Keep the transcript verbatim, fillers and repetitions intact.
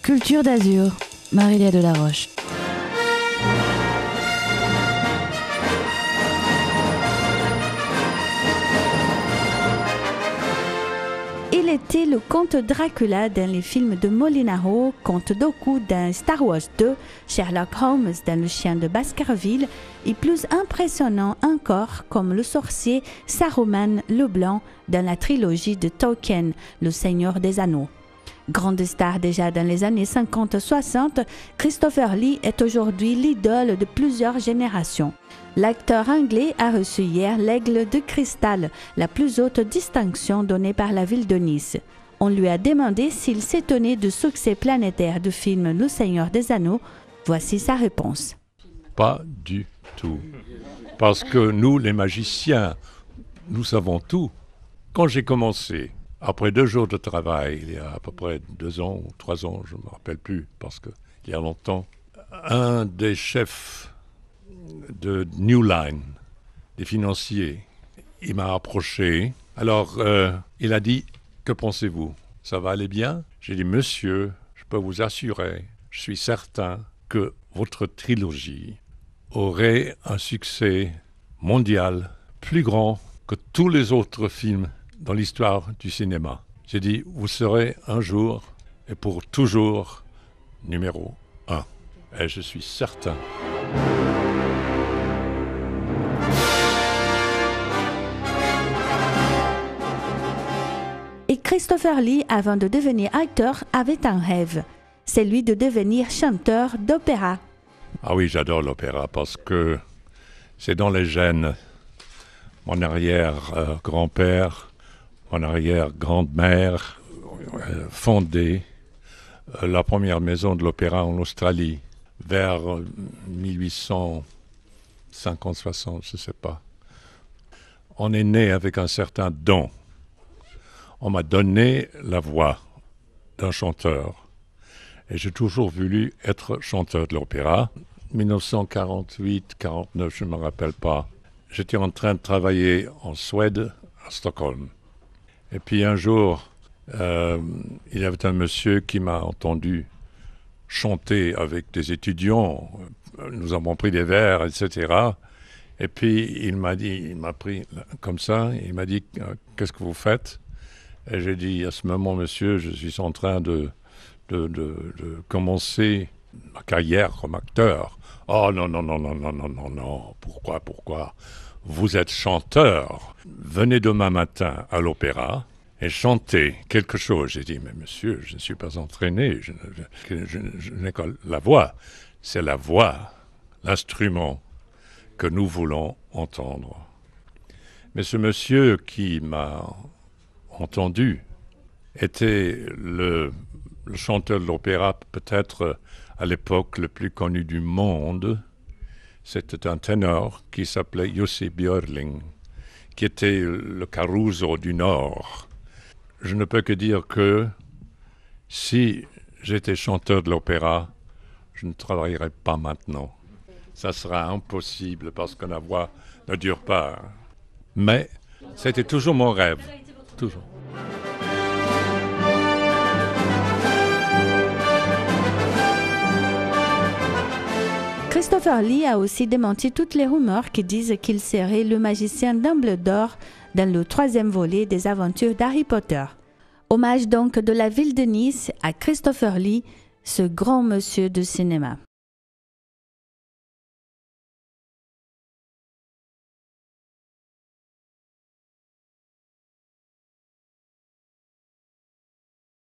Culture d'Azur, Marie-Léa Delaroche. Il était le comte Dracula dans les films de Molinaro, comte Dooku dans Star Wars deux, Sherlock Holmes dans Le Chien de Baskerville et plus impressionnant encore comme le sorcier Saruman le Blanc dans la trilogie de Tolkien, Le Seigneur des Anneaux. Grande star déjà dans les années cinquante soixante, Christopher Lee est aujourd'hui l'idole de plusieurs générations. L'acteur anglais a reçu hier l'Aigle de Cristal, la plus haute distinction donnée par la ville de Nice. On lui a demandé s'il s'étonnait du succès planétaire du film Le Seigneur des Anneaux. Voici sa réponse. Pas du tout. Parce que nous, les magiciens, nous savons tout. Quand j'ai commencé, après deux jours de travail, il y a à peu près deux ans ou trois ans, je ne me rappelle plus, parce qu'il y a longtemps, un des chefs de New Line, des financiers, il m'a approché. Alors, euh, il a dit, que pensez-vous? Ça va aller bien? J'ai dit, monsieur, je peux vous assurer, je suis certain que votre trilogie aurait un succès mondial plus grand que tous les autres films dans l'histoire du cinéma. J'ai dit, vous serez un jour et pour toujours numéro un. Et je suis certain. Et Christopher Lee, avant de devenir acteur, avait un rêve, celui de devenir chanteur d'opéra. Ah oui, j'adore l'opéra parce que c'est dans les gènes. Mon arrière-grand-père, mon arrière-grand-mère euh, fondé euh, la première maison de l'opéra en Australie vers euh, mille huit cent cinquante soixante, je ne sais pas. On est né avec un certain don. On m'a donné la voix d'un chanteur. Et j'ai toujours voulu être chanteur de l'opéra. dix-neuf cent quarante-huit quarante-neuf, je ne me rappelle pas. J'étais en train de travailler en Suède, à Stockholm. Et puis un jour, euh, il y avait un monsieur qui m'a entendu chanter avec des étudiants. Nous avons pris des verres, et cetera. Et puis il m'a dit, il m'a pris comme ça, il m'a dit, qu'est-ce que vous faites? Et j'ai dit, à ce moment, monsieur, je suis en train de, de, de, de commencer ma carrière comme acteur. Oh non, non, non, non, non, non, non, non, pourquoi, pourquoi? Vous êtes chanteur. Venez demain matin à l'opéra et chantez quelque chose. J'ai dit, mais monsieur, je ne suis pas entraîné, je, je, je, je n'ai que la voix. C'est la voix, l'instrument que nous voulons entendre. Mais ce monsieur qui m'a entendu était le, le chanteur de l'opéra, peut-être à l'époque le plus connu du monde. C'était un ténor qui s'appelait Jussi Björling, qui était le Caruso du Nord. Je ne peux que dire que si j'étais chanteur de l'opéra, je ne travaillerais pas maintenant. Ça sera impossible parce que la voix ne dure pas. Mais c'était toujours mon rêve, toujours. Christopher Lee a aussi démenti toutes les rumeurs qui disent qu'il serait le magicien Dumbledore dans le troisième volet des aventures d'Harry Potter. Hommage donc de la ville de Nice à Christopher Lee, ce grand monsieur du cinéma.